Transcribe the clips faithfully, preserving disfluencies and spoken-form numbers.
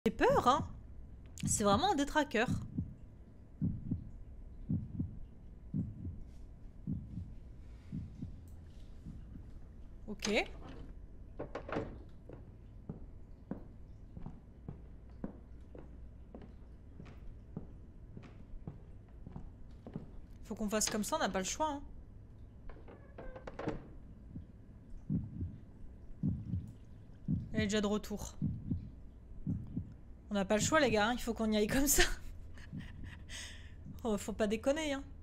J'ai peur, hein. C'est vraiment un détraqueur. Ok. Faut qu'on fasse comme ça, on n'a pas le choix, hein. Elle est déjà de retour. On n'a pas le choix, les gars, hein. Il faut qu'on y aille comme ça. Oh, faut pas déconner, hein.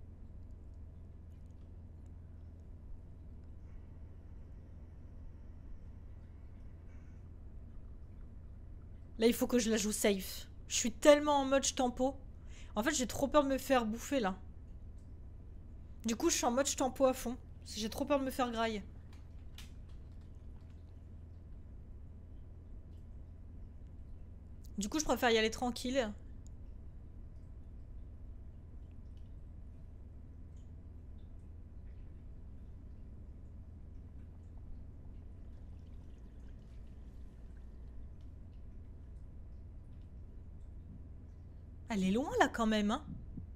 Là, il faut que je la joue safe. Je suis tellement en mode tempo. En fait, j'ai trop peur de me faire bouffer, là. Du coup, je suis en mode tempo à fond. J'ai trop peur de me faire grailler. Du coup, je préfère y aller tranquille. Elle est loin, là, quand même, hein.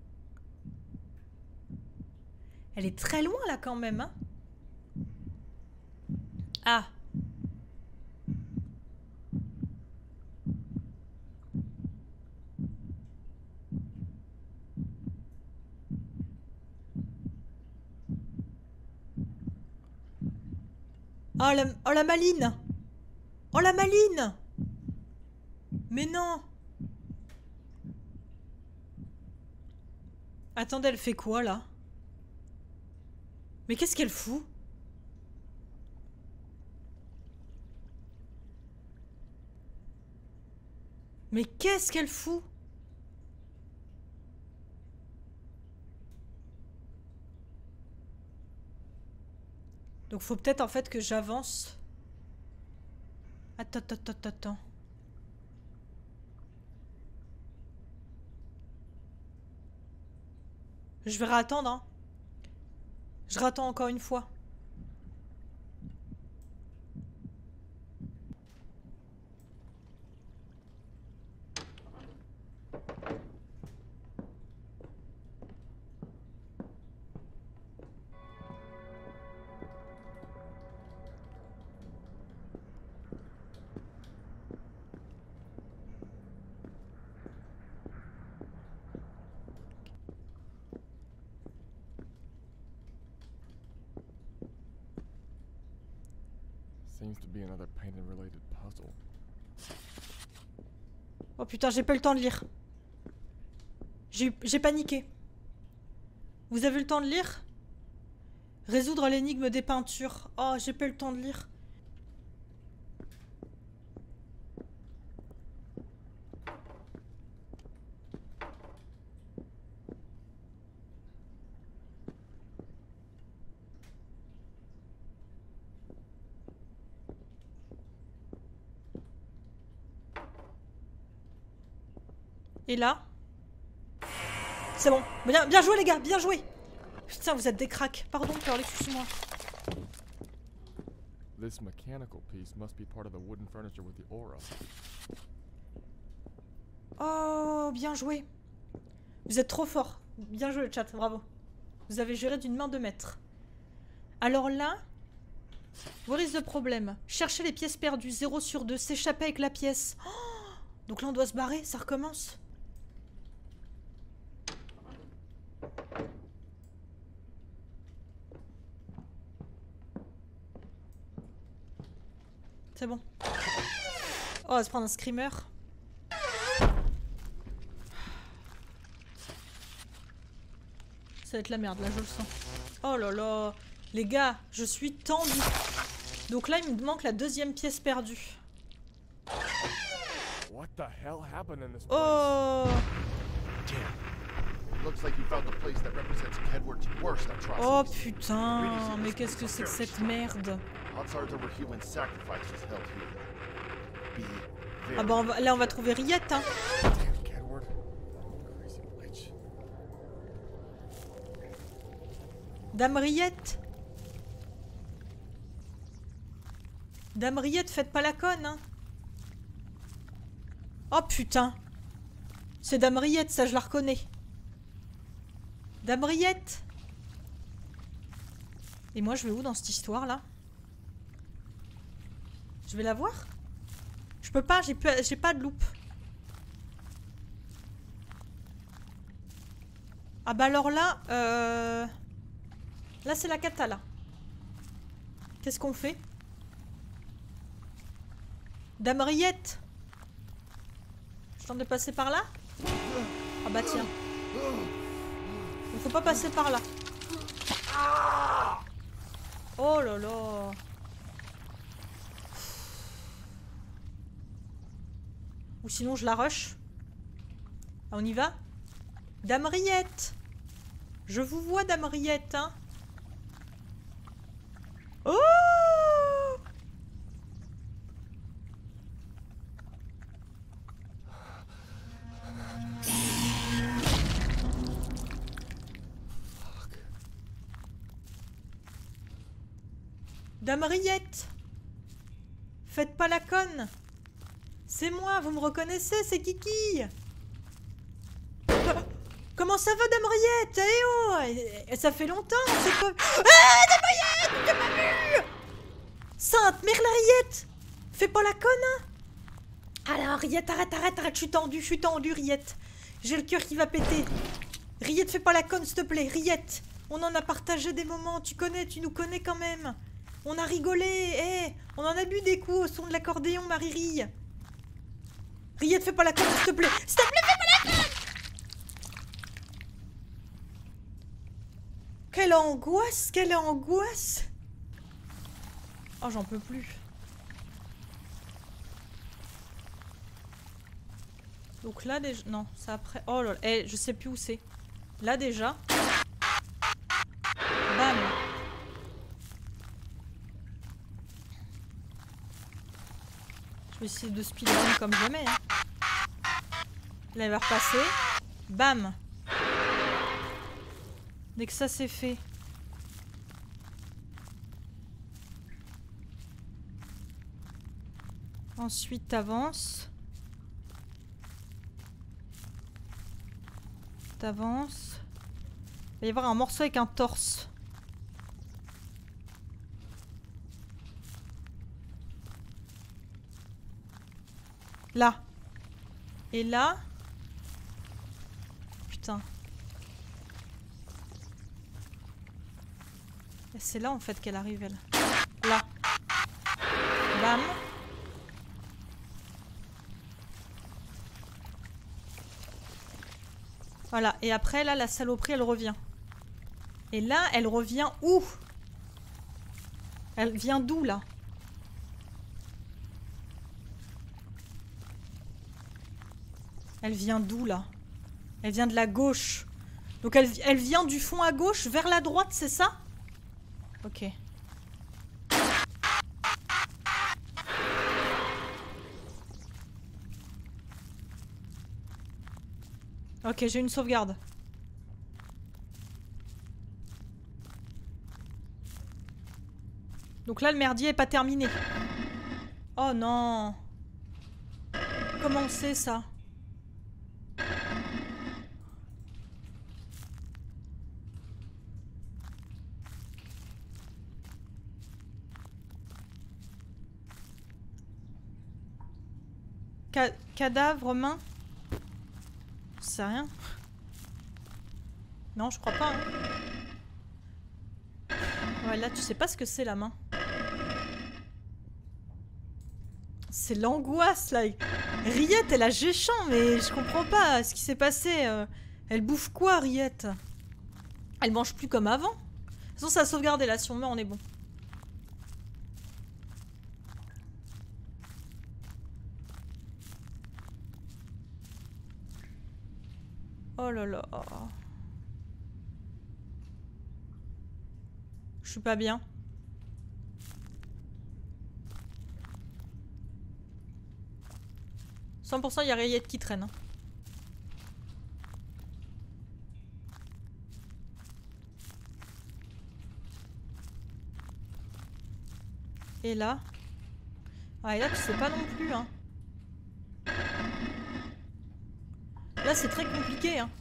Elle est très loin, là, quand même, hein. Ah. Oh la, oh la maline. Oh la maline. Mais non. Attendez, elle fait quoi là? Mais qu'est-ce qu'elle fout? Mais qu'est-ce qu'elle fout? Donc faut peut-être en fait que j'avance. Attends, attends, attends, attends. Je vais réattendre, hein. Je réattends encore une fois. Seems to be another painting-related puzzle. Oh putain, j'ai pas eu le temps de lire. J'ai paniqué. Vous avez eu le temps de lire? Résoudre l'énigme des peintures. Oh, j'ai pas eu le temps de lire. Et là? C'est bon. Bien, bien joué les gars, bien joué. Putain, vous êtes des cracks. Pardon, Pearl, excuse-moi. This mechanical piece must be part of the wooden furniture with the aura. Oh, bien joué. Vous êtes trop fort. Bien joué le chat, bravo. Vous avez géré d'une main de maître. Alors là, what is the problème? Chercher les pièces perdues, zéro sur deux, s'échapper avec la pièce. Oh, donc là on doit se barrer, ça recommence. C'est bon. Oh, on va se prendre un screamer. Ça va être la merde, là, je le sens. Oh là là. Les gars, je suis tendue. Donc là, il me manque la deuxième pièce perdue. What the hell happened in this place? Oh. Oh putain, mais qu'est-ce que c'est que cette merde? Ah bah on va, là on va trouver Riette, hein. Dame Riette. Dame Riette, faites pas la conne, hein. Oh putain. C'est Dame Riette, ça je la reconnais. Dame Riette. Et moi je vais où dans cette histoire là? Je vais la voir? Je peux pas, j'ai pas, j'ai pas de loupe. Ah bah alors là, euh... là c'est la cata là. Qu'est-ce qu'on fait? Dame Riette. Je tente de passer par là? Ah bah tiens. Il faut pas passer par là. Oh là là. Ou sinon je la rush. Ah, on y va? Dame Riette. Je vous vois, Dame Riette, hein. Oh! Dame Riette. Faites pas la conne. C'est moi, vous me reconnaissez, c'est Kiki. Comment ça va, Dame Riette? Eh oh, et, et ça fait longtemps, c'est quoi? Ah, Dame Riette, t'as pas vu? Sainte Mère la Riette. Fais pas la conne, hein. Alors, Riette, arrête, arrête, arrête, je suis tendue, je suis tendue, Riette. J'ai le cœur qui va péter. Riette, fais pas la conne, s'il te plaît, Riette. On en a partagé des moments, tu connais, tu nous connais quand même. On a rigolé, hé, eh, on en a bu des coups au son de l'accordéon, Marie-Rille. Riette, fais pas la conne, s'il te plaît. S'il te plaît, fais pas la conne. Quelle angoisse, quelle angoisse. Oh, j'en peux plus. Donc là, déjà... Non, c'est après... Oh là là, eh, je sais plus où c'est. Là, déjà. Bam. Je vais essayer de speedrun comme jamais. Hein. Là, elle va repasser. Bam. Dès que ça c'est fait. Ensuite, t'avances. T'avances. Il va y avoir un morceau avec un torse. Là. Et là. Putain. C'est là en fait qu'elle arrive, elle. Là. Bam. Voilà. Et après, là, la saloperie, elle revient. Et là, elle revient où? Elle vient d'où, là? Elle vient d'où, là? Elle vient de la gauche. Donc, elle, elle vient du fond à gauche vers la droite, c'est ça? Ok. Ok, j'ai une sauvegarde. Donc là, le merdier est pas terminé. Oh non. Comment c'est ça? Ca cadavre, main? Je sais rien. Non, je crois pas. Hein. Ouais, là, tu sais pas ce que c'est la main. C'est l'angoisse, là. Riette, elle a géchant, mais je comprends pas ce qui s'est passé. Euh, elle bouffe quoi, Riette? Elle mange plus comme avant. De toute façon, ça a sauvegardé, là. Si on meurt, on est bon. Oh là là. Je suis pas bien. cent pour cent, il y a Riette qui traîne. Hein. Et là? Ah, et là, tu sais pas non plus, hein. Là, c'est très compliqué, hein.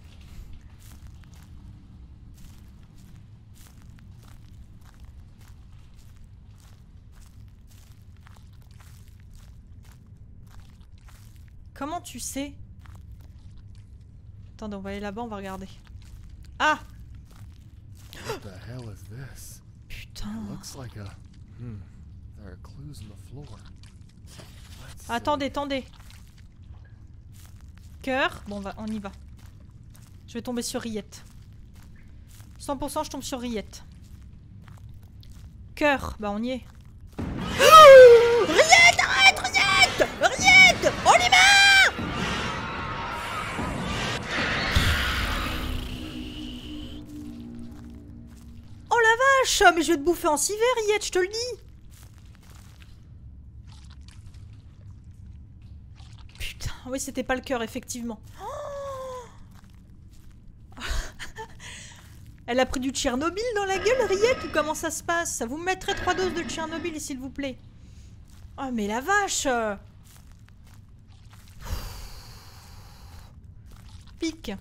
Comment tu sais? Attendez, on va aller là-bas, on va regarder. Ah! What the hell is this? Putain. It looks like a. Hmm. There are clues on the floor. Let's see. Attendez, attendez. Cœur. Bon, on, va, on y va. Je vais tomber sur Riette. cent pour cent, je tombe sur Riette. Cœur. Bah, on y est. Oh Riette, arrête, Riette! Riette! On y va! Oh la vache! Mais je vais te bouffer en civet, Riette, je te le dis! Putain, oui, c'était pas le cœur, effectivement. Oh Elle a pris du Tchernobyl dans la gueule, Riette, ou comment ça se passe? Vous me mettrez trois doses de Tchernobyl, s'il vous plaît. Oh, mais la vache! Pique.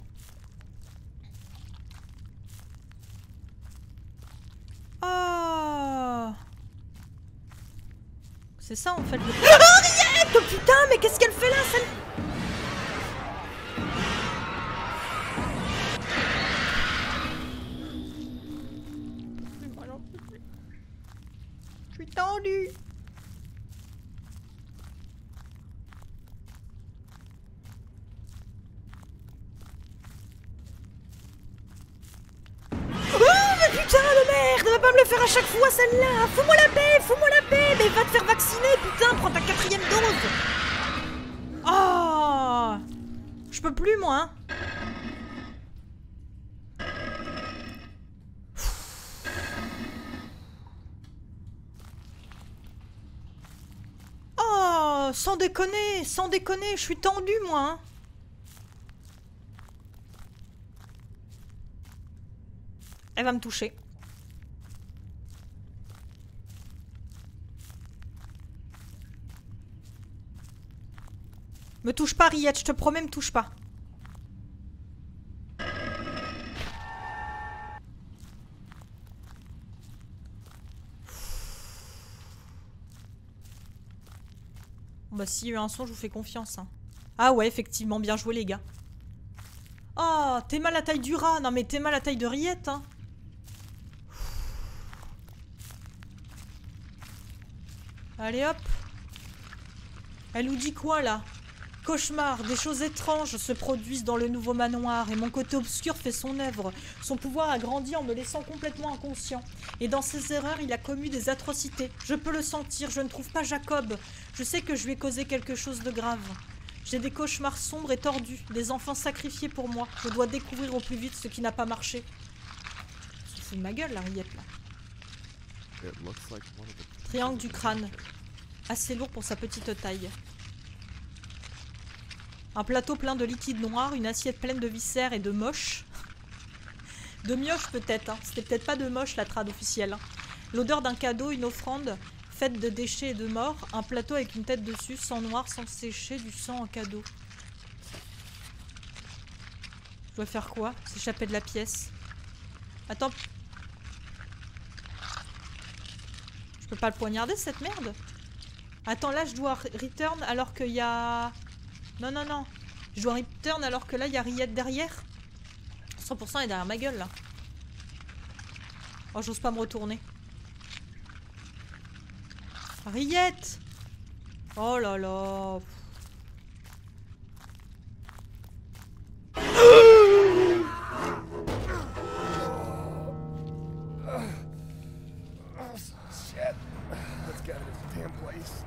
Oh! C'est ça en fait le... Oh, Riette! Oh putain, mais qu'est-ce qu'elle fait là, celle... Je suis tendue. Putain de merde, elle va pas me le faire à chaque fois celle-là. Fous-moi la paix, fous-moi la paix. Mais va te faire vacciner, putain, prends ta quatrième dose. Oh, je peux plus moi. Hein. Oh, sans déconner, sans déconner, je suis tendue moi. Hein. Elle va me toucher. Me touche pas, Riette, je te promets, me touche pas. Bon bah s'il y a eu un son, je vous fais confiance. Hein. Ah ouais, effectivement, bien joué les gars. Oh, t'es mal à la taille du rat. Non mais t'es mal à la taille de Riette, hein. Allez hop. Elle nous dit quoi là? Cauchemar, des choses étranges se produisent dans le nouveau manoir et mon côté obscur fait son œuvre. Son pouvoir a grandi en me laissant complètement inconscient. Et dans ses erreurs, il a commis des atrocités. Je peux le sentir, je ne trouve pas Jacob. Je sais que je lui ai causé quelque chose de grave. J'ai des cauchemars sombres et tordus, des enfants sacrifiés pour moi. Je dois découvrir au plus vite ce qui n'a pas marché. C'est de ma gueule la Riette là. Triangle du crâne. Assez lourd pour sa petite taille. Un plateau plein de liquide noir, une assiette pleine de viscères et de moches. De mioche peut-être, hein. C'était peut-être pas de moche la trad officielle. Hein. L'odeur d'un cadeau, une offrande faite de déchets et de morts. Un plateau avec une tête dessus, sang noir, sans sécher, du sang en cadeau. Je dois faire quoi? S'échapper de la pièce. Attends. Je peux pas le poignarder cette merde? Attends, là je dois return alors qu'il y a... Non, non, non. Je dois return alors que là il y a Riette derrière. cent pour cent elle est derrière ma gueule là. Oh, j'ose pas me retourner. Riette! Oh là là. Shit. Let's get out of this damn place.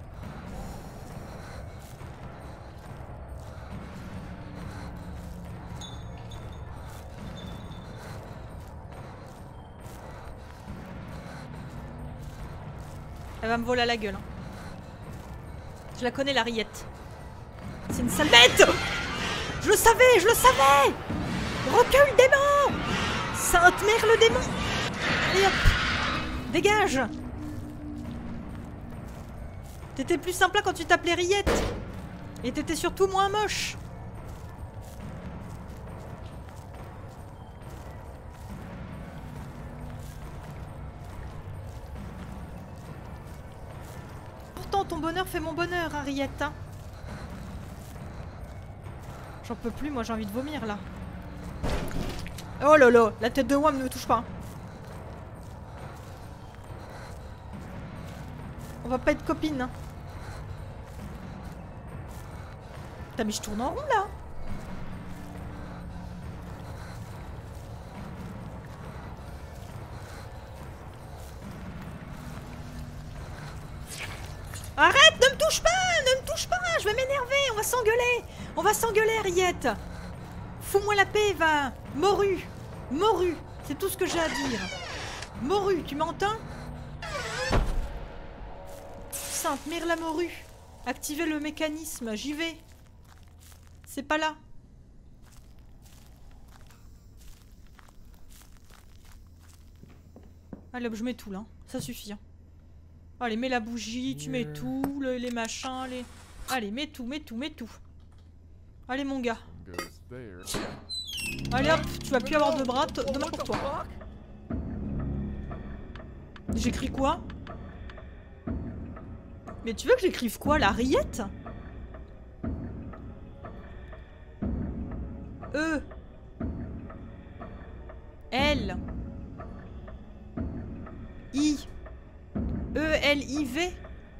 Elle va me voler à la gueule. Hein. Je la connais la Riette. C'est une sale bête! Je le savais, je le savais! Recule, démon! Sainte mère le démon! Allez hop! Dégage! T'étais plus sympa quand tu t'appelais Riette. Et t'étais surtout moins moche. bonheur fait mon bonheur, Harriet. Hein. J'en peux plus, moi j'ai envie de vomir là. Oh lolo, la tête de Wham ne me touche pas. On va pas être copines. Hein. Putain, mais je tourne en rond là. Arrête, ne me touche pas, ne me touche pas, je vais m'énerver, on va s'engueuler. On va s'engueuler, Harriet. Fous-moi la paix, va. Morue, morue, c'est tout ce que j'ai à dire. Morue, tu m'entends? Sainte mire la morue. Activez le mécanisme, j'y vais. C'est pas là. Allez hop, je mets tout là, ça suffit. Hein. Allez, mets la bougie, tu mets tout, le, les machins, les... Allez, mets tout, mets tout, mets tout. Allez mon gars. Allez hop, tu vas plus avoir de bras, demain pour toi. J'écris quoi? Mais tu veux que j'écrive quoi, la rillette? E. L. I. E L I V.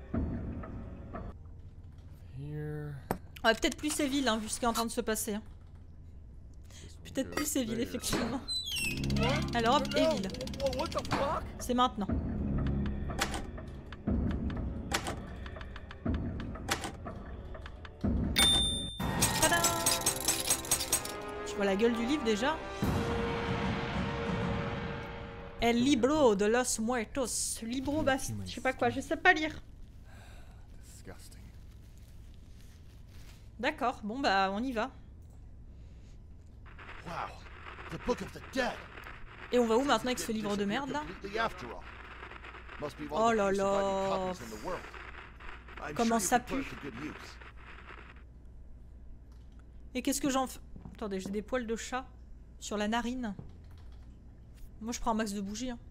Ouais, peut-être plus Séville, hein, vu ce qui est en train de se passer. Hein. Peut-être plus Séville, effectivement. Alors hop, Evil. C'est maintenant. Tadam! Tu vois la gueule du livre déjà? El libro de los muertos. Libro bast... Je sais pas quoi, je sais pas lire. D'accord, bon bah on y va. Et on va où maintenant avec ce livre de merde là? Oh là là. Comment ça pue. Et qu'est-ce que j'en fais? Attendez, j'ai des poils de chat sur la narine. Moi je prends un max de bougies. Hein.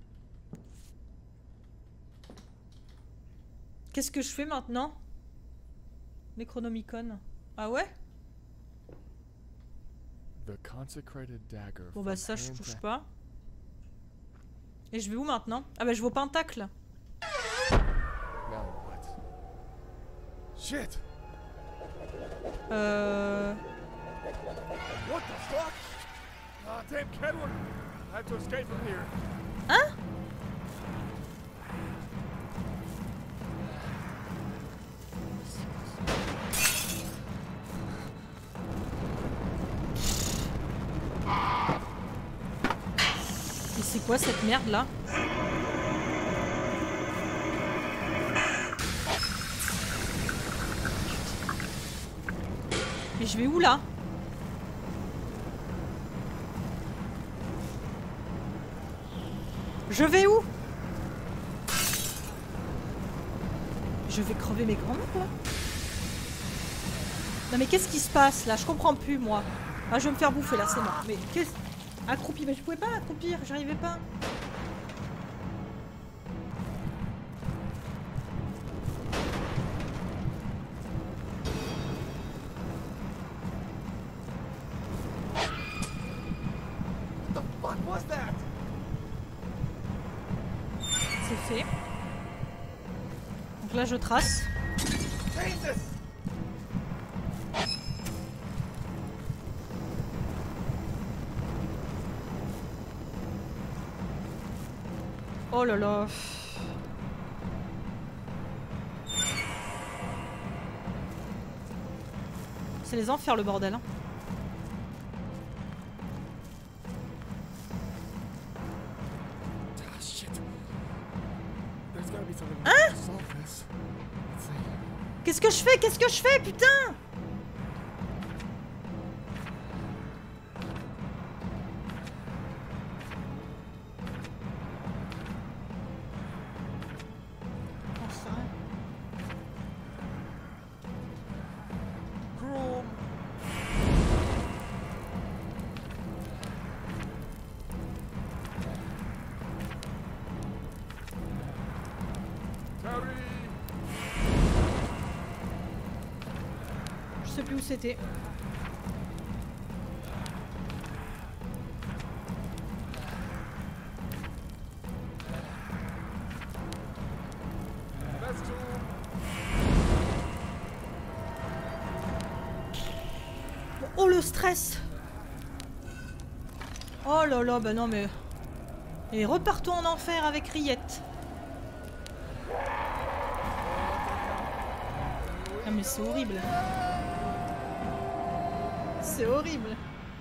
Qu'est-ce que je fais maintenant? Necronomicon. Ah ouais? Bon bah ça je touche pas. Et je vais où maintenant? Ah bah je vais au pentacle. Shit. Euh... What the fuck? Ah, damn Kenwood. I have to escape from here. Hein? Et c'est quoi cette merde là? Mais je vais où là? Je vais où? Je vais crever mes grands-mères quoi. Non mais qu'est-ce qui se passe là? Je comprends plus moi. Ah je vais me faire bouffer là, c'est mort. Mais qu'est-ce... Accroupi, mais je pouvais pas accroupir, j'arrivais pas. C'est fait. Donc là je trace. Oh là là. C'est les enfers le bordel. Hein. Hein? Qu'est-ce que je fais? Qu'est-ce que je fais, putain? où c'était. Oh le stress! Oh là là, bah non mais... Et repartons en enfer avec Riette. Ah mais c'est horrible. C'est horrible.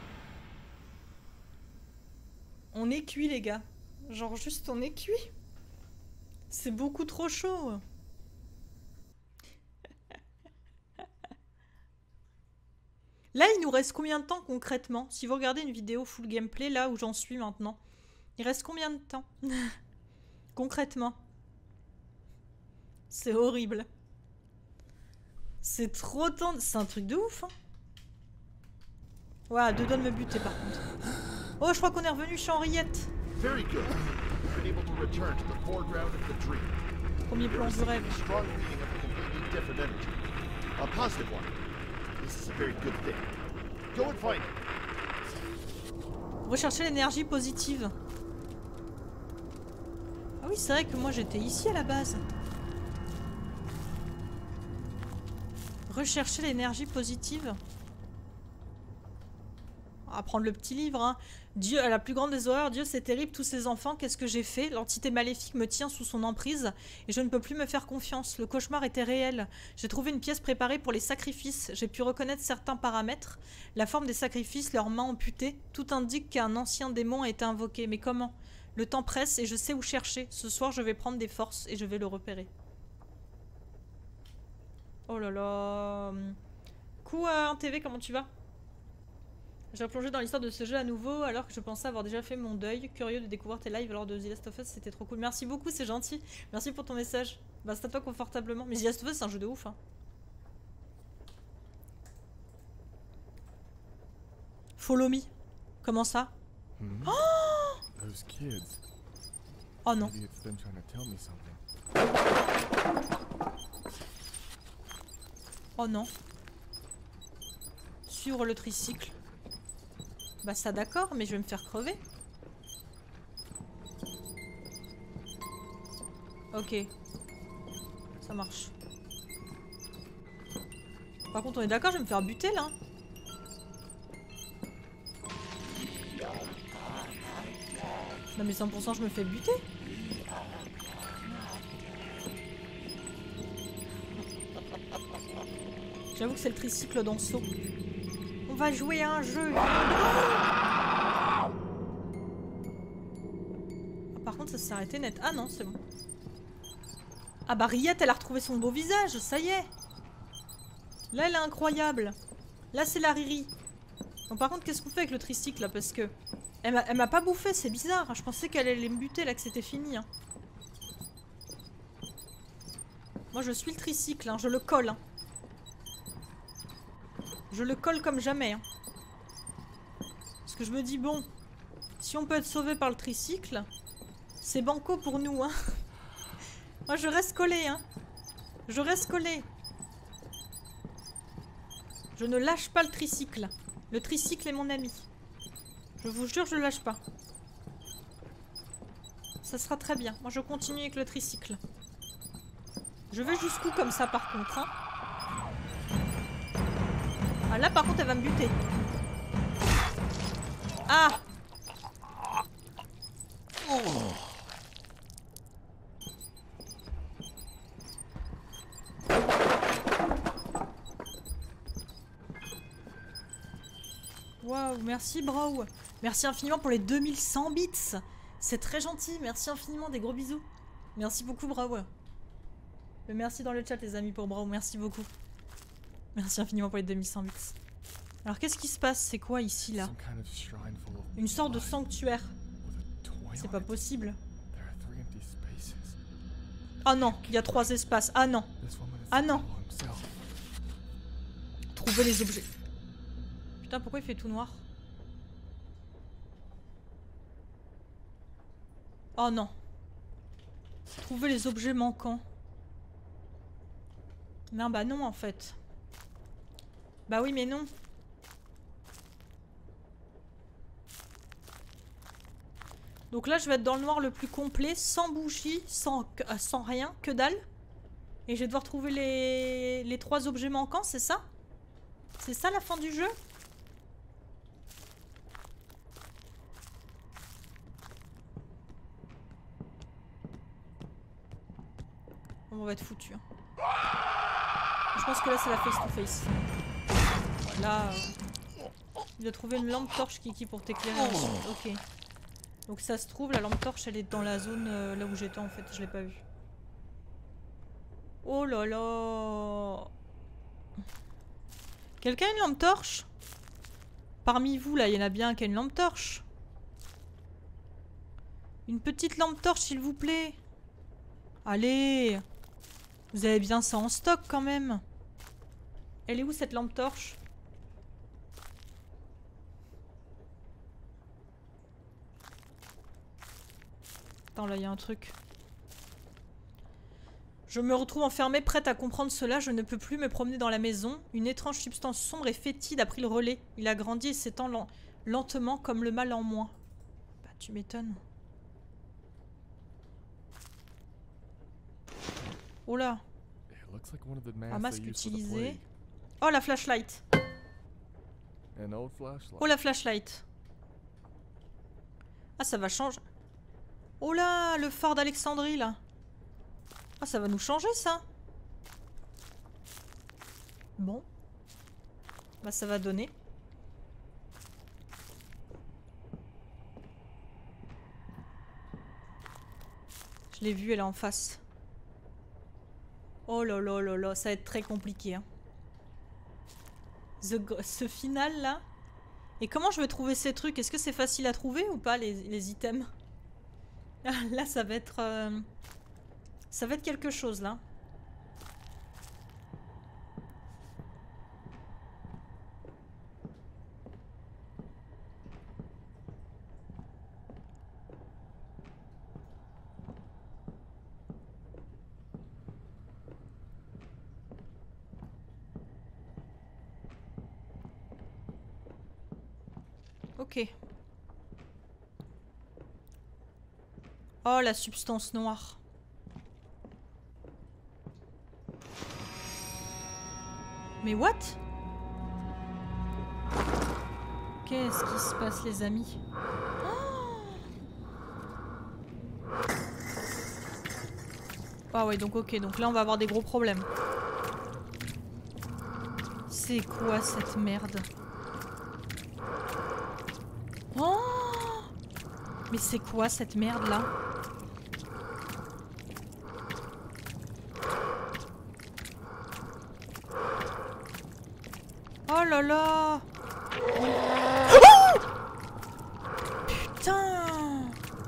On est cuit les gars. Genre juste on est cuit. C'est beaucoup trop chaud. Là, il nous reste combien de temps concrètement? Si vous regardez une vidéo full gameplay, là où j'en suis maintenant, il reste combien de temps? Concrètement. C'est horrible. C'est trop temps. C'est un truc de ouf, hein. Ouais, deux doigts de me buter par contre. Oh, je crois qu'on est revenu chez Henriette. Premier plan du rêve. Rechercher l'énergie positive. Ah oui, c'est vrai que moi j'étais ici à la base. Rechercher l'énergie positive. On va prendre le petit livre. Hein. Dieu, à la plus grande des horreurs, Dieu c'est terrible, tous ces enfants, qu'est-ce que j'ai fait? L'entité maléfique me tient sous son emprise et je ne peux plus me faire confiance. Le cauchemar était réel. J'ai trouvé une pièce préparée pour les sacrifices. J'ai pu reconnaître certains paramètres. La forme des sacrifices, leurs mains amputées. Tout indique qu'un ancien démon a été invoqué. Mais comment? Le temps presse et je sais où chercher. Ce soir, je vais prendre des forces et je vais le repérer. Oh là là. Coup à un T V, comment tu vas? J'ai replongé dans l'histoire de ce jeu à nouveau alors que je pensais avoir déjà fait mon deuil. Curieux de découvrir tes lives lors de The Last of Us, c'était trop cool. Merci beaucoup, c'est gentil. Merci pour ton message. Bah, c'est à toi confortablement. Mais The Last of Us, c'est un jeu de ouf. Hein. Follow me. Comment ça? Hmm? Oh, Those kids. Oh non. Maybe it's them trying to tell me something. Oh non. Sur le tricycle. Bah ça d'accord, mais je vais me faire crever. Ok. Ça marche. Par contre on est d'accord, je vais me faire buter là. Non mais cent pour cent je me fais buter. J'avoue que c'est le tricycle dans le seau. On va jouer à un jeu. Ah, par contre, ça s'est arrêté net. Ah non, c'est bon. Ah bah Riette, elle a retrouvé son beau visage. Ça y est. Là, elle est incroyable. Là, c'est la Riri. Bon, par contre, qu'est-ce qu'on fait avec le tricycle là? Parce que elle m'a pas bouffé, c'est bizarre. Je pensais qu'elle allait me buter là, que c'était fini. Hein. Moi, je suis le tricycle. Hein. Je le colle. Hein. Je le colle comme jamais. Hein. Parce que je me dis, bon, si on peut être sauvé par le tricycle, c'est banco pour nous. Hein. Moi, je reste collé. Hein. Je reste collé. Je ne lâche pas le tricycle. Le tricycle est mon ami. Je vous jure, je ne lâche pas. Ça sera très bien. Moi, je continue avec le tricycle. Je vais jusqu'où comme ça, par contre. Hein. Ah là par contre elle va me buter. Ah oh. Waouh, merci Braw. Merci infiniment pour les deux mille cent bits. C'est très gentil, merci infiniment, des gros bisous. Merci beaucoup Braw. Le merci dans le chat les amis pour Braw, merci beaucoup. Merci infiniment pour les deux mille cent bits. Alors qu'est-ce qui se passe? C'est quoi ici là? Une sorte de sanctuaire. C'est pas possible. Ah non, il y a trois espaces. Ah non. Ah non. Trouver les objets. Putain, pourquoi il fait tout noir? Oh non. Trouver les objets manquants. Non bah non en fait. Bah oui, mais non. Donc là, je vais être dans le noir le plus complet, sans bougie, sans, euh, sans rien, que dalle. Et je vais devoir trouver les, les trois objets manquants, c'est ça? C'est ça la fin du jeu? On va être foutu. Hein. Je pense que là, c'est la face-to-face. Là, euh, il a trouvé une lampe torche, Kiki, pour t'éclairer. Ok. Donc ça se trouve, la lampe torche, elle est dans la zone euh, là où j'étais en fait. Je l'ai pas vue. Oh là là. Quelqu'un a une lampe torche? Parmi vous, là, il y en a bien qui a une lampe torche. Une petite lampe torche, s'il vous plaît. Allez. Vous avez bien ça en stock, quand même. Elle est où, cette lampe torche? Attends, là, il y a un truc. Je me retrouve enfermée, prête à comprendre cela. Je ne peux plus me promener dans la maison. Une étrange substance sombre et fétide a pris le relais. Il a grandi et s'étend lent, lentement comme le mal en moi. Bah, tu m'étonnes. Oh là. Un masque utilisé. Oh, la flashlight. Oh, la flashlight. Ah, ça va changer. Oh là, le phare d'Alexandrie, là. Ah, ça va nous changer, ça. Bon. Bah, ça va donner. Je l'ai vue, elle est en face. Oh là là là là, ça va être très compliqué. Hein. The, ce final, là. Et comment je vais trouver ces trucs? Est-ce que c'est facile à trouver ou pas, les, les items? Là, ça va être... Euh, ça va être quelque chose, là. Ok. Oh, la substance noire. Mais what? Qu'est-ce qui se passe, les amis? Ah ouais, donc ok, donc là on va avoir des gros problèmes. C'est quoi cette merde? Oh! Mais c'est quoi cette merde là? Oh là là! Oh! Putain!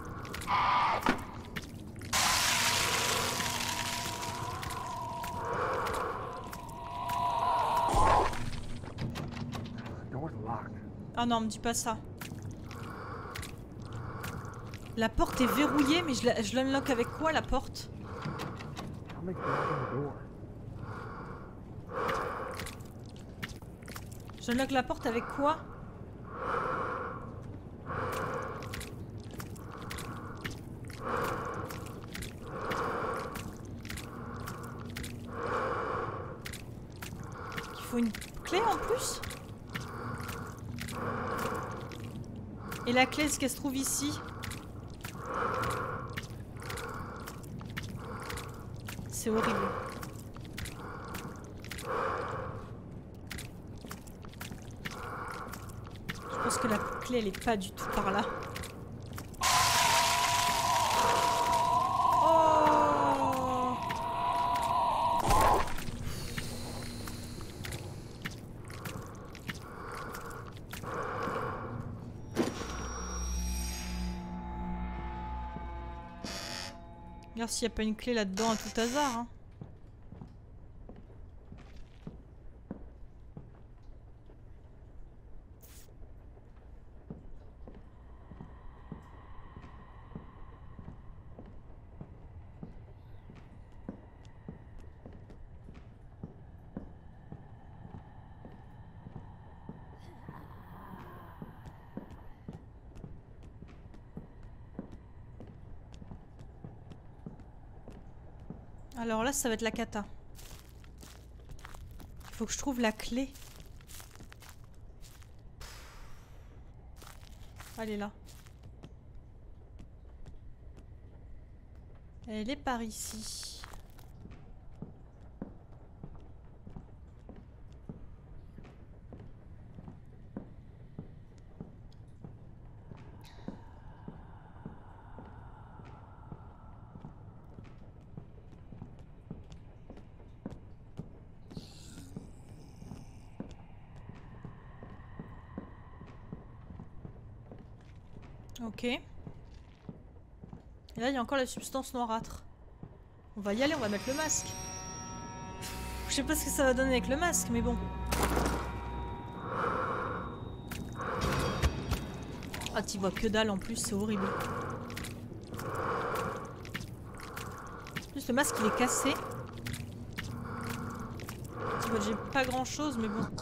Ah non, me dis pas ça. La porte est verrouillée, mais je la, je l'unlock avec quoi, la porte? J'unlock la porte avec quoi? Il faut une clé en plus? Et la clé, est-ce qu'elle se trouve ici? C'est horrible. Je pense que la clé, elle est pas du tout par là. Oh! Regarde s'il n'y a pas une clé là-dedans à tout hasard. Hein. Alors là, ça va être la cata. Il faut que je trouve la clé. Elle est là. Elle est par ici. Ok. Et là, il y a encore la substance noirâtre. On va y aller, on va mettre le masque. Je sais pas ce que ça va donner avec le masque, mais bon. Ah, t'y vois que dalle en plus, c'est horrible. En plus, le masque, il est cassé. Tu vois, j'ai pas grand chose, mais bon.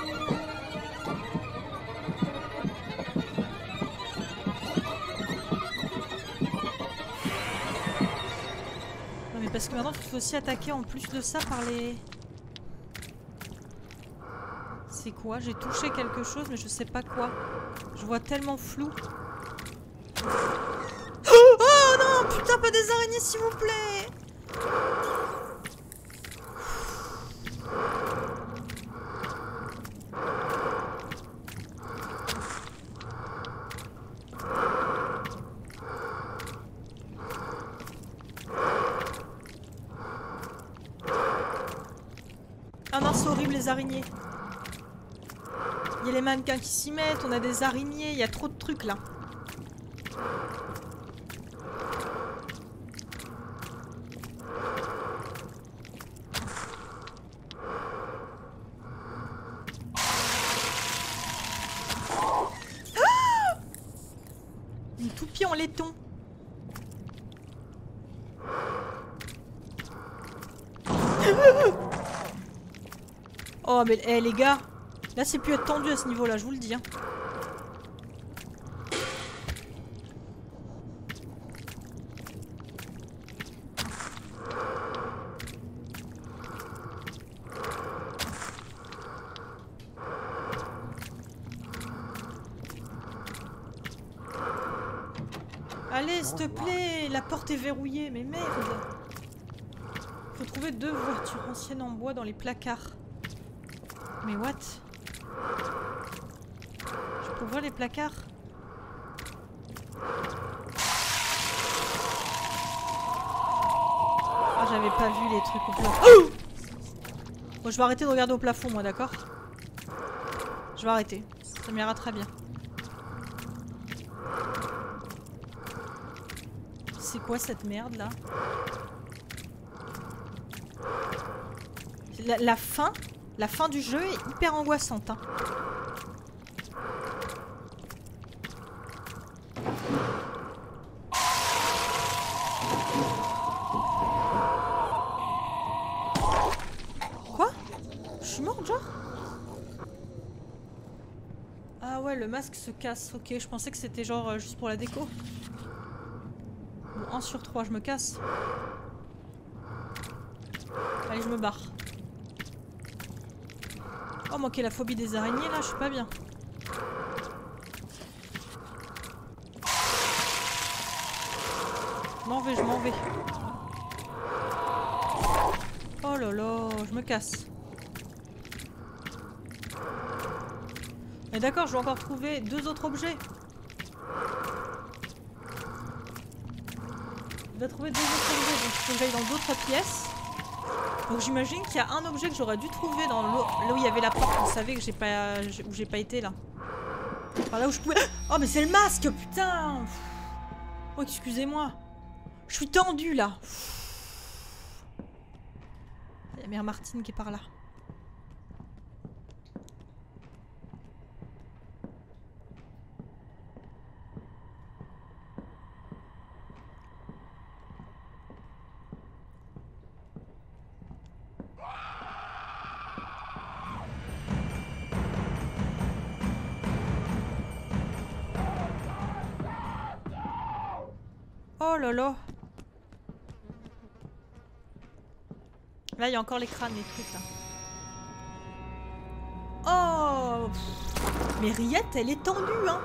Parce que maintenant, il faut aussi attaquer en plus de ça par les... C'est quoi? J'ai touché quelque chose, mais je sais pas quoi. Je vois tellement flou. Oh non! Putain, pas des araignées, s'il vous plaît! Ah non, c'est horrible les araignées. Il y a les mannequins qui s'y mettent, on a des araignées, il y a trop de trucs là. Ah! Une toupie en laiton. Oh mais hey, les gars, là c'est plus être tendu à ce niveau là, je vous le dis hein. Allez s'il te plaît, la porte est verrouillée, mais merde. Faut trouver deux voitures anciennes en bois dans les placards. Mais what? Je peux ouvrir les placards? Ah, j'avais pas vu les trucs au plafond. Oh! Bon, je vais arrêter de regarder au plafond, moi, d'accord? Je vais arrêter. Ça m'ira très bien. C'est quoi cette merde, là? La, la fin? La fin du jeu est hyper angoissante. Hein. Quoi? Je suis morte, genre? Ah ouais, le masque se casse. Ok, je pensais que c'était genre euh, juste pour la déco. Bon, un sur trois, je me casse. Allez, je me barre. Oh, moi qui ai la phobie des araignées, là, je suis pas bien. Je m'en vais, je m'en vais. Oh là là, je me casse. Mais d'accord, je dois encore trouver deux autres objets. Je dois trouver deux autres objets, donc il faut que j'aille dans d'autres pièces. Donc j'imagine qu'il y a un objet que j'aurais dû trouver dans l'eau, là où il y avait la porte, vous savez que j'ai pas, où j'ai pas été là. Enfin là où je pouvais... Oh mais c'est le masque, putain. Oh excusez-moi. Je suis tendue là. Il y a Mère Martine qui est par là. Oh là là. Là, il y a encore les crânes, les trucs là. Oh pff. Mais Riette, elle est tendue, hein.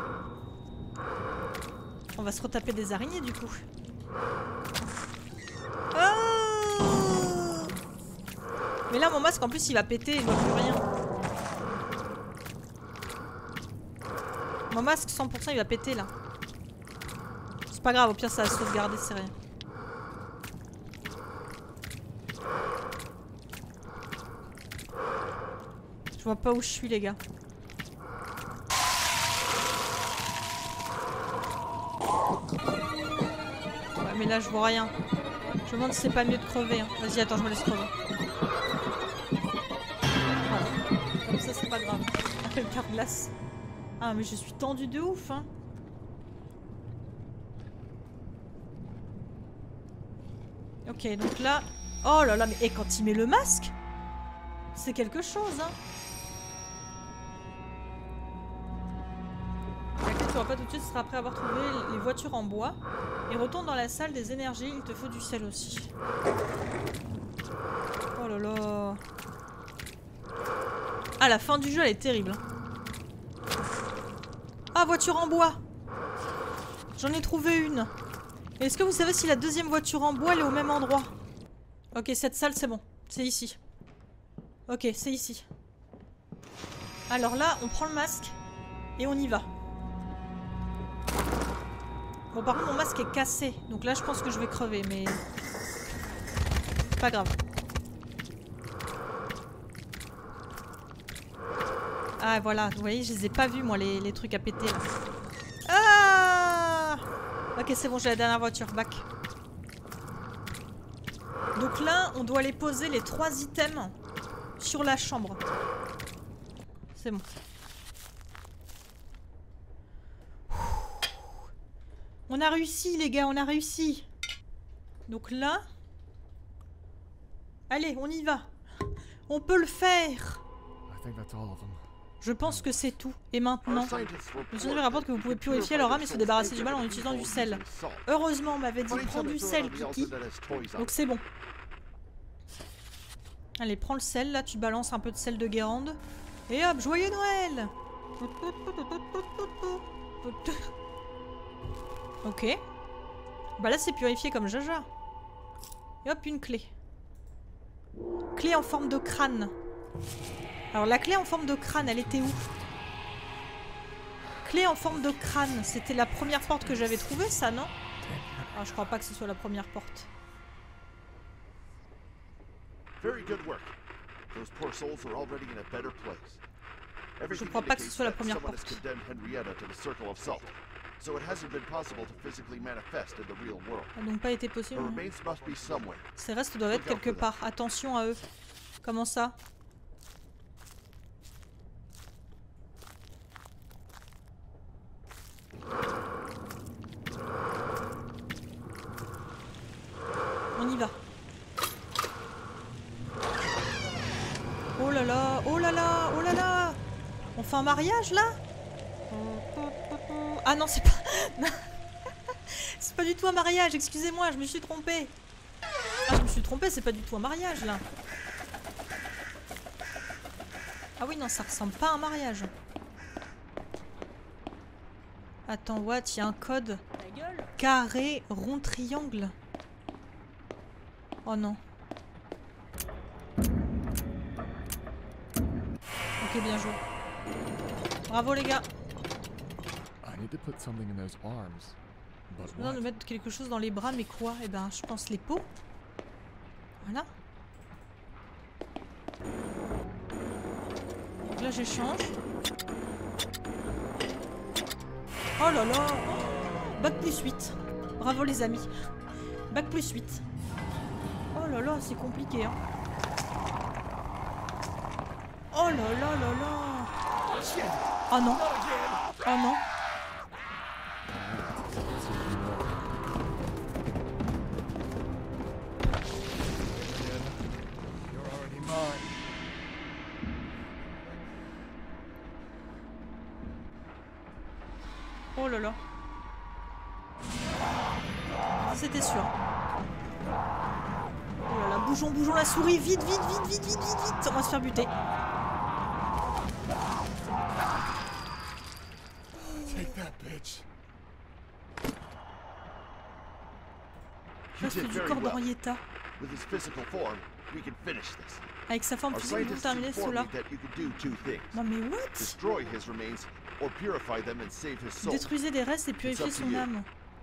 On va se retaper des araignées, du coup. Oh. Mais là, mon masque, en plus, il va péter, il voit plus rien. Mon masque, cent pour cent, il va péter, là. C'est pas grave, au pire, ça va sauvegarder, c'est rien. Je vois pas où je suis, les gars. Ouais, mais là, je vois rien. Je me demande si c'est pas mieux de crever. Hein. Vas-y, attends, je me laisse crever. Voilà. Comme ça, c'est pas grave. Le carte-glace. Ah, mais je suis tendue de ouf, hein. Ok, donc là... Oh là là, mais et quand il met le masque, c'est quelque chose, hein. La clé, tu n'auras pas tout de suite, ce sera après avoir trouvé les voitures en bois. Et retourne dans la salle des énergies, il te faut du sel aussi. Oh là là. Ah, la fin du jeu, elle est terrible. Ah, voiture en bois. J'en ai trouvé une. Est-ce que vous savez si la deuxième voiture en bois, elle est au même endroit? Ok, cette salle, c'est bon. C'est ici. Ok, c'est ici. Alors là, on prend le masque et on y va. Bon, par contre, mon masque est cassé. Donc là, je pense que je vais crever, mais... c'est pas grave. Ah, voilà. Vous voyez, je les ai pas vus, moi, les, les trucs à péter, là. Ah! Ok, c'est bon, j'ai la dernière voiture. Back. Donc là, on doit aller poser les trois items sur la chambre. C'est bon. On a réussi, les gars, on a réussi. Donc là... Allez, on y va. On peut le faire. Je pense que c'est tout. Et maintenant, le scientifique rapporte que vous pouvez purifier leur âme et se débarrasser du mal en utilisant du sel. Heureusement, on m'avait dit prends du sel, Kiki. Donc c'est bon. Allez, prends le sel, là, tu balances un peu de sel de Guérande. Et hop, joyeux Noël. Ok. Bah là, c'est purifié comme Jaja. Et hop, une clé. Clé en forme de crâne. Alors, la clé en forme de crâne, elle était où? Clé en forme de crâne, c'était la première porte que j'avais trouvée, ça, non? Ah, je crois pas que ce soit la première porte. Je crois pas que ce soit la première porte. Ça n'a donc pas été possible. Ces restes doivent être quelque part. Attention à eux. Comment ça? On y va. Oh là là, oh là là, oh là là. On fait un mariage là? Ah non, c'est pas... c'est pas du tout un mariage, excusez-moi, je me suis trompée. Ah, je me suis trompée, c'est pas du tout un mariage là. Ah oui, non, ça ressemble pas à un mariage. Attends, what? Il y a un code. Carré, rond, triangle. Oh non. Ok, bien joué. Bravo les gars. J'ai besoin de mettre quelque chose dans les bras, mais quoi? Eh ben, je pense les peaux. Voilà. Donc là, j'échange. Oh là là! Bac plus huit. Bravo les amis. Bac plus huit. Oh là là, c'est compliqué, hein. Oh là là là là. Oh non. Oh non. Oh là là. C'était sûr. Oh là là, bougeons, bougeons la souris, vite, vite, vite, vite, vite, vite, vite. On va se faire buter. Take that, bitch. Reste du corps d'Henrietta. With his physical form, we can finish this. Avec sa forme Our physique, vous scientists terminez informed cela. me that you could do two things. Non mais what? Destroy his remains or purify them and save his soul. Détruisez les restes et purifiez It's up to son you. âme.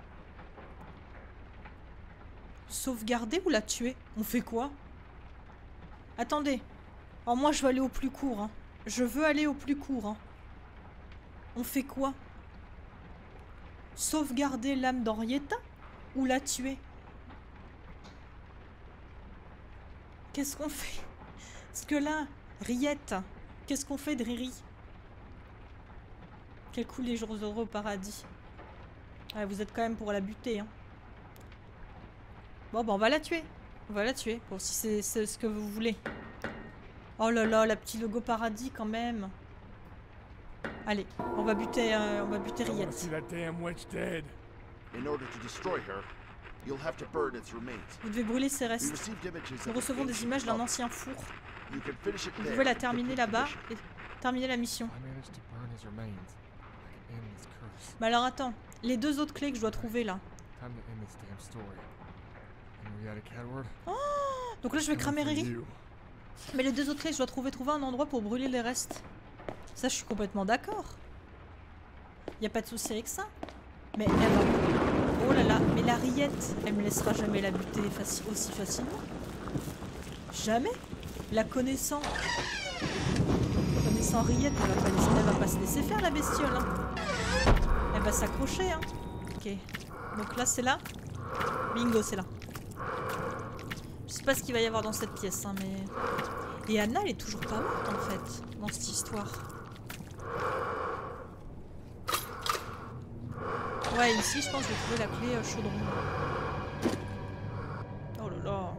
Sauvegarder ou la tuer? On fait quoi? Attendez. Alors moi je veux aller au plus court. Hein. Je veux aller au plus court. Hein. On fait quoi? Sauvegarder l'âme d'Henrietta ou la tuer? Qu'est-ce qu'on fait? Parce que là, Riette, qu'est-ce qu'on fait de Riri? Quel coup les jours heureux au paradis. Ouais, vous êtes quand même pour la buter. Hein. Bon, bah on va la tuer. On va la tuer. Bon, si c'est ce que vous voulez. Oh là là, la petite logo paradis quand même. Allez, on va buter, euh, on va buter Riette. In order to destroy her, you'll have to burn its remains. Vous devez brûler ses We restes. received images Nous of recevons an des ancient images d'un clock. ancien four. You can finish it Vous there pouvez la and terminer complete the là-bas mission. et terminer la mission. I managed to burn his remains. I can end this curse. Mais alors attends, les deux autres clés que je dois trouver là. Time to end this damn story. Henrietta Cadward. Donc là je vais coming cramer for Riri. you. Mais les deux autres clés, je dois trouver, trouver un endroit pour brûler les restes. Ça, je suis complètement d'accord. Y a pas de souci avec ça. Mais alors... Oh là là, mais la Riette, elle me laissera jamais la buter faci aussi facilement. Jamais. La connaissant... Connaissant Riette, elle va, pas laisser, elle va pas se laisser faire, la bestiole. Hein. Elle va s'accrocher. Hein. Ok. Donc là, c'est là. Bingo, c'est là. Je sais pas ce qu'il va y avoir dans cette pièce, hein, mais... Et Anna, elle est toujours pas morte, en fait, dans cette histoire. Ouais, ici, je pense que je vais trouver la clé euh, chaudron. Oh là là.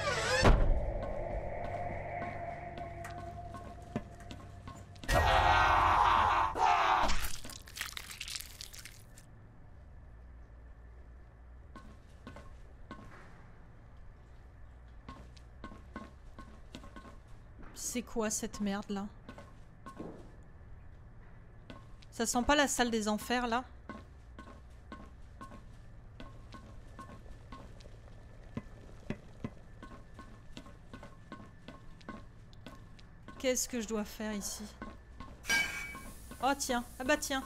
C'est quoi cette merde là? Ça sent pas la salle des enfers là? Qu'est-ce que je dois faire ici? Oh tiens, ah bah tiens.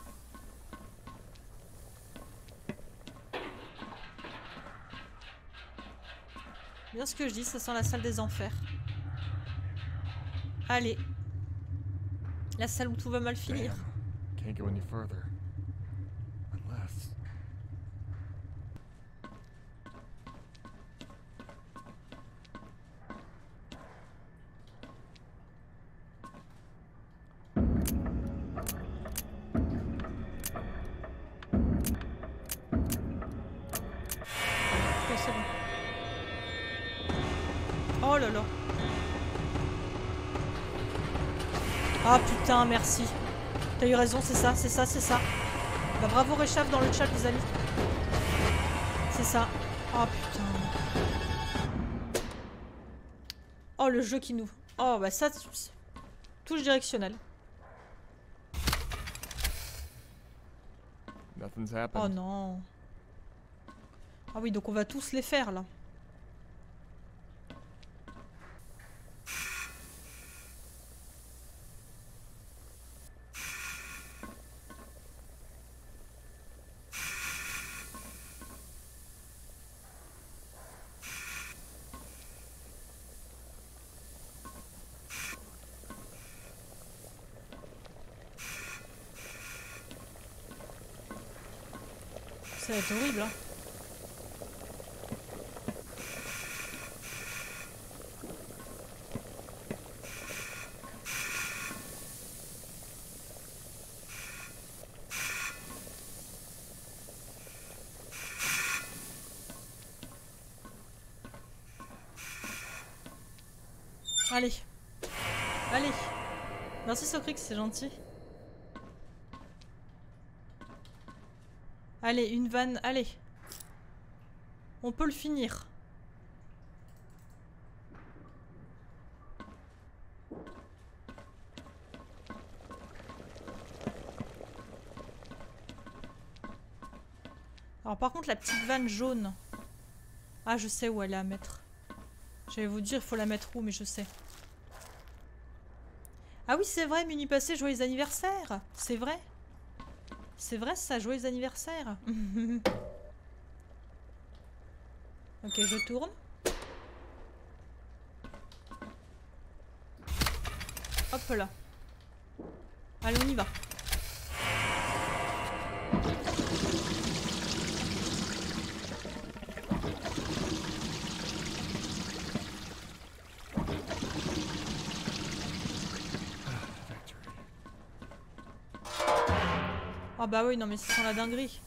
Bien ce que je dis, ça sent la salle des enfers. Allez. La salle où tout va mal finir. Damn. Can't go any further. Unless... Ok, c'est bon. Oh là là. Ah putain, merci. T'as eu raison, c'est ça, c'est ça, c'est ça. Bah, bravo Réchaf dans le chat, les amis. C'est ça. Oh putain. Oh, le jeu qui nous... Oh, bah ça... Touche directionnelle. Nothing's happened. Oh non. Ah oui, donc on va tous les faire, là. Ça va être horrible, hein. Allez. Allez. Merci Socrix, c'est gentil. Allez, une vanne, allez. On peut le finir. Alors par contre la petite vanne jaune. Ah je sais où elle est à mettre. J'allais vous dire il faut la mettre où mais je sais. Ah oui c'est vrai, Muni Passé, joyeux anniversaire. C'est vrai. C'est vrai ça, joyeux anniversaire. Ok je tourne. Hop là. Allez on y va. Ah bah oui non mais c'est sans la dinguerie.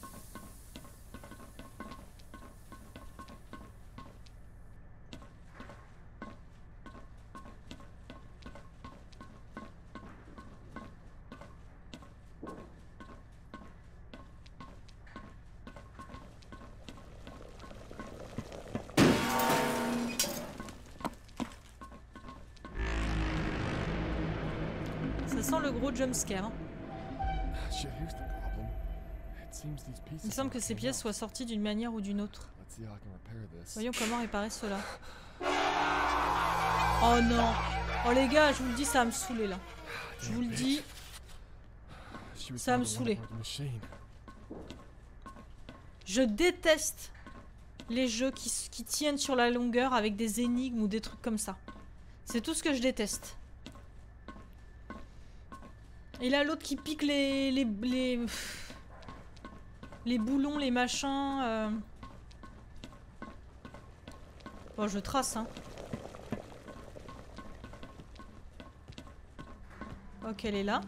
Ça sent le gros jumpscare. Hein. Shit, here's the problem. It seems these pieces Il semble que aren't ces coming pièces out. soient sorties d'une manière ou d'une autre. Let's see how I can repair this. Voyons comment réparer cela. Oh non. Oh les gars, je vous le dis, ça va me saouler là. Je vous le dis, She was ça va me found in one saouler. part of the machine. Je déteste les jeux qui, s- qui tiennent sur la longueur avec des énigmes ou des trucs comme ça. C'est tout ce que je déteste. Et là, l'autre qui pique les... les... les... pff, les boulons, les machins... euh. Bon, je trace, hein. Ok, elle est là.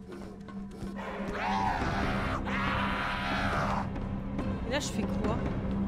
Et là, je fais quoi?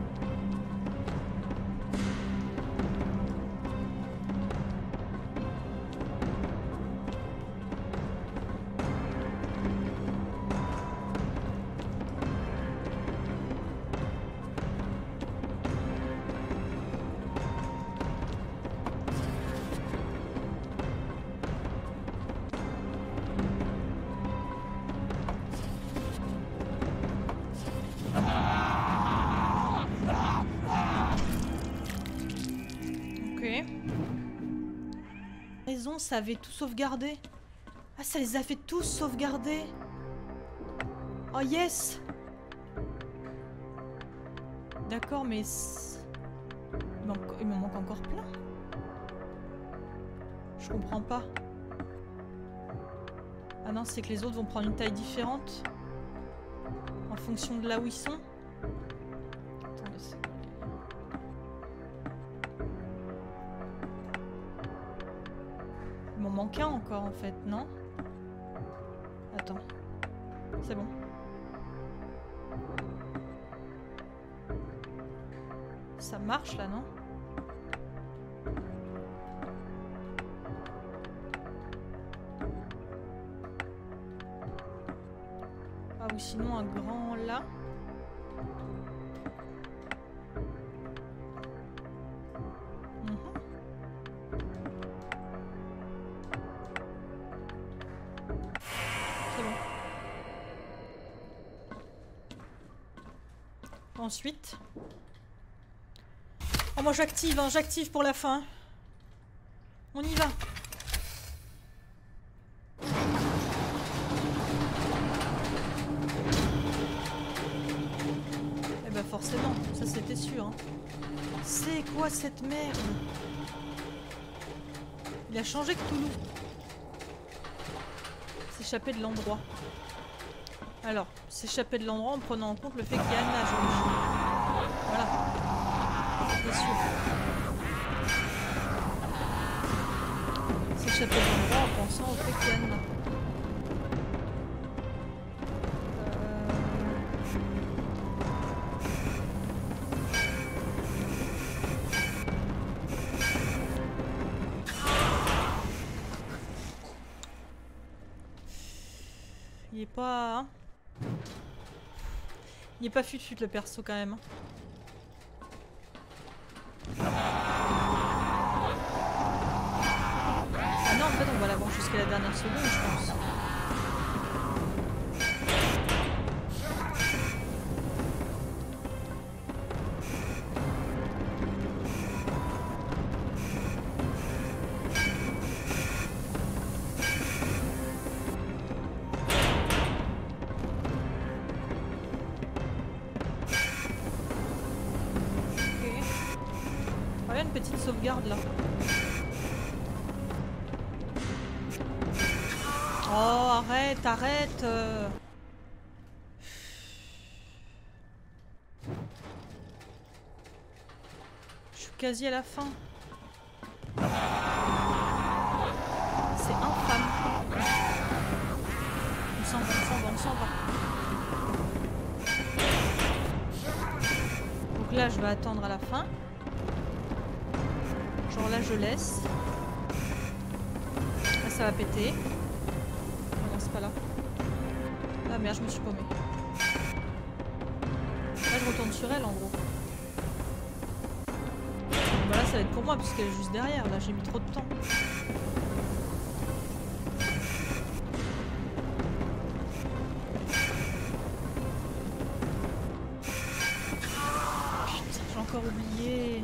Ok. Raison, ça avait tout sauvegardé. Ah, ça les a fait tous sauvegarder. Oh yes. D'accord, mais... c'est- Il m'en il m'en manque encore plein. Je comprends pas. Ah non, c'est que les autres vont prendre une taille différente. En fonction de là où ils sont. Attendez, c'est quoi le délire? Il m'en manque un encore en fait, non? Attends. C'est bon. Ça marche là, non? Ah ou sinon un grand là. Mhm. C'est bon. Ensuite. Oh moi j'active, hein, j'active pour la fin. On y va. Eh ben forcément, ça c'était sûr. Hein. C'est quoi cette merde? Il a changé Cthulhu. S'échapper de l'endroit. Alors, s'échapper de l'endroit en prenant en compte le fait qu'il y a un nage. Voilà. C'était sûr. S'échapper de l'endroit en pensant au fait qu'il y a un nage. Il est pas... hein. Il est pas fut-fut le perso quand même. Ah non en fait on va l'avoir jusqu'à la dernière seconde je pense. petite sauvegarde là. Oh, arrête, arrête. euh. Je suis quasi à la fin. C'est infâme. On s'en va, on s'en va, on s'en va. Donc là, je vais attendre à la fin. Genre là, je laisse. Là, ça va péter. Oh non, c'est pas là. Ah merde, je me suis paumée. Là, je retourne sur elle, en gros. Bah là, ça va être pour moi, parce qu'elle est juste derrière. Là, j'ai mis trop de temps. Putain, j'ai encore oublié.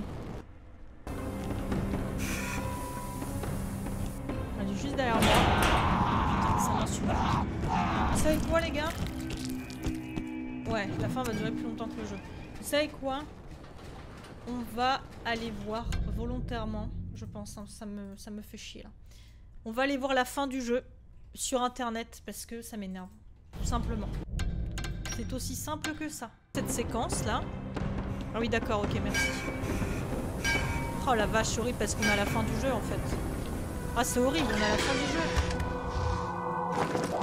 Elle est juste derrière moi. Putain, ça m'insulte. Vous savez quoi, les gars? Ouais, la fin va durer plus longtemps que le jeu. Vous savez quoi? On va aller voir volontairement, je pense, hein, ça me, ça me fait chier là. On va aller voir la fin du jeu sur internet parce que ça m'énerve, tout simplement. C'est aussi simple que ça. Cette séquence là. Ah oui d'accord, ok, merci. Oh la vache, c'est horrible parce qu'on a la fin du jeu en fait. Ah c'est horrible, on a la fin du jeu.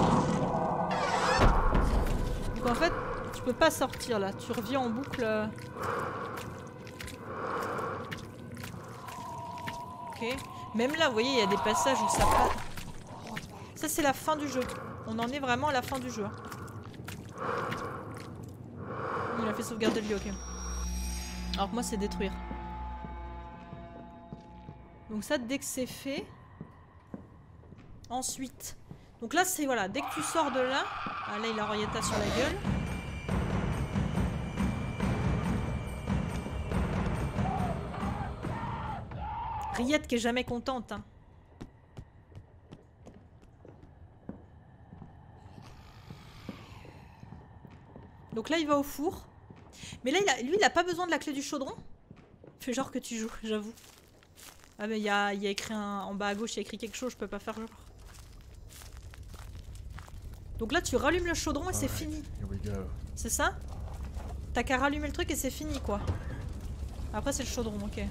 Donc en fait, tu peux pas sortir là, tu reviens en boucle. Ok. Même là, vous voyez, il y a des passages où ça passe. Ça, c'est la fin du jeu. On en est vraiment à la fin du jeu. Il a fait sauvegarder lui, ok. Alors que moi, c'est détruire. Donc ça, dès que c'est fait... Ensuite... Donc là, c'est voilà, dès que tu sors de là... Ah là, il a Orietta sur la gueule. Riette qui est jamais contente. Hein. Donc là, il va au four. Mais là, il a, lui, il a pas besoin de la clé du chaudron. Fais genre que tu joues, j'avoue. Ah mais il y a, y a écrit un... En bas à gauche, il y a écrit quelque chose, je peux pas faire genre. Donc là, tu rallumes le chaudron et c'est fini. C'est ça? T'as qu'à rallumer le truc et c'est fini, quoi. Après, c'est le chaudron, ok.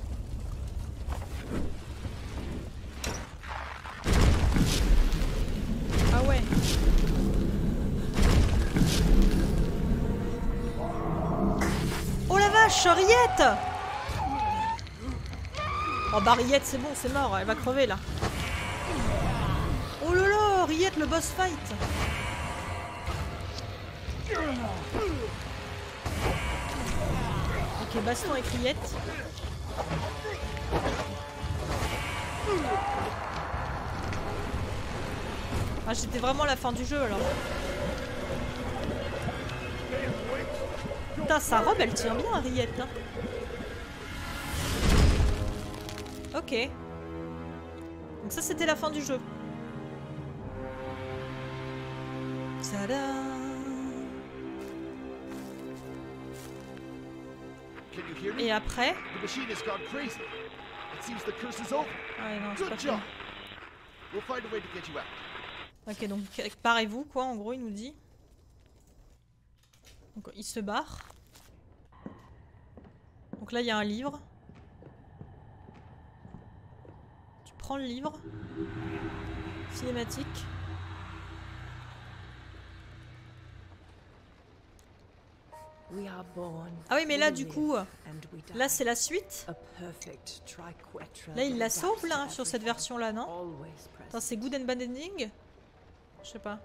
Ah ouais. Oh la vache, Riette! Oh bah Riette, c'est bon, c'est mort, elle va crever là. Oh là là, Riette, le boss fight. Ok, baston avec Riette. Ah, c'était vraiment la fin du jeu alors. Putain, sa robe elle tient bien, Riette. Hein. Ok. Donc, ça c'était la fin du jeu. Tada! Et après. Ah non, c'est pas fini. Ok, donc barrez-vous quoi, en gros il nous dit. Donc il se barre. Donc là il y a un livre. Tu prends le livre. Cinématique. Ah oui mais là du coup, là c'est la suite. Là il la sauve là sur cette version là, non? Attends, c'est good and bad ending? Je sais pas.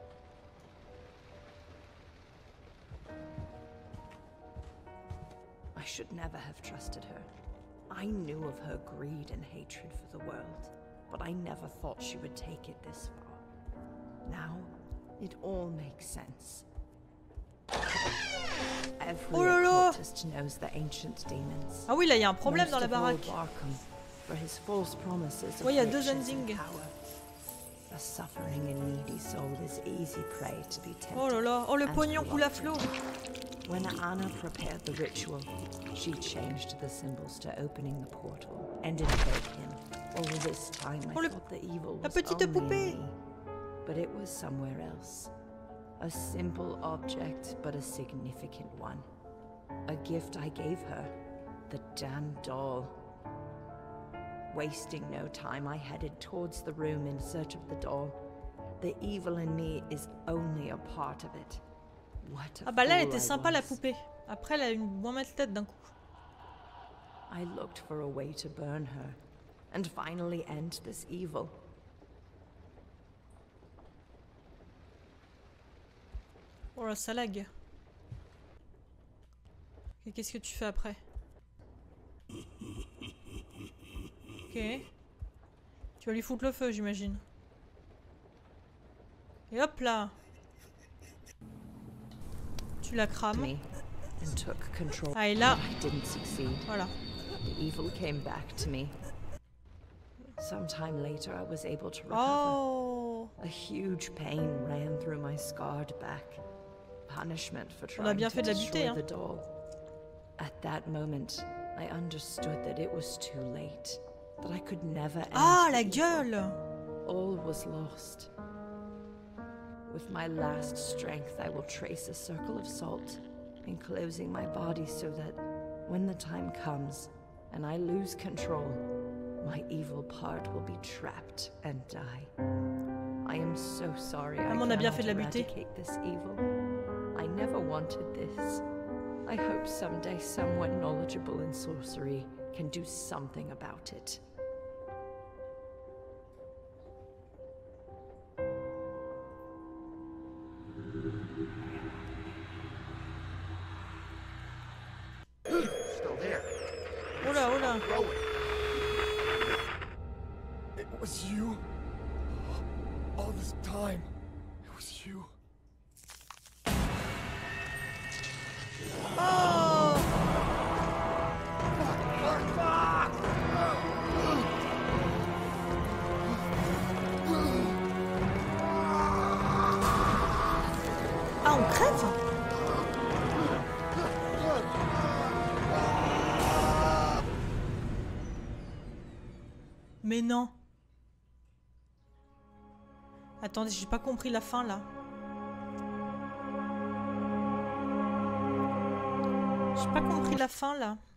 I should never have trusted her. I knew of her greed and hatred for the world, but I never thought she would take it this far. Now, it all makes sense. Every oh là là. occultist knows the ancient demons. Ah oui, là il y a un problème dans la baraque. Oui, il y a deux endings. Oh là là, oh le pognon coule à flot. When Anna prepared the ritual, she changed the symbols to opening the portal and invoke him. All this time I Oh, le- thought the evil la was petite only poupée. in me, but it was somewhere else. A simple object, but a significant one. A gift I gave her, the damn doll. Wasting no time, I headed towards the room in search of the doll. The evil in me is only a part of it. What a Ah bah là, elle fool était I sympa la was. poupée. Après, elle a une moins mal tête d'un coup. I looked for a way to burn her, and finally end this evil. Oh là, ça lag. Et qu'est-ce que tu fais après? Ok. Tu vas lui foutre le feu, j'imagine. Et hop là. Tu la crames. Me and took control. Ah, et là, I didn't succeed. voilà. The evil came back to me. Sometime later, I was able to recover. Oh. A huge pain ran through my scarred back. Punishment for On a trying bien to fait de la destroy buter, hein. the doll. At that moment, I understood that it was too late. That I could never end Ah, the la evil. gueule. All was lost. With my last strength, I will trace a circle of salt, enclosing my body so that when the time comes and I lose control, my evil part will be trapped and die. I am so sorry I Ah, mais on a bien cannot fait de la buter. eradicate this evil. I never wanted this. I hope someday someone knowledgeable in sorcery can do something about it. Still there. Oh là, oh là. Going. It was you. All this time, it was you. Oh. Ah, on crève? Mais non. Attendez, j'ai pas compris la fin là. J'ai pas compris la fin là.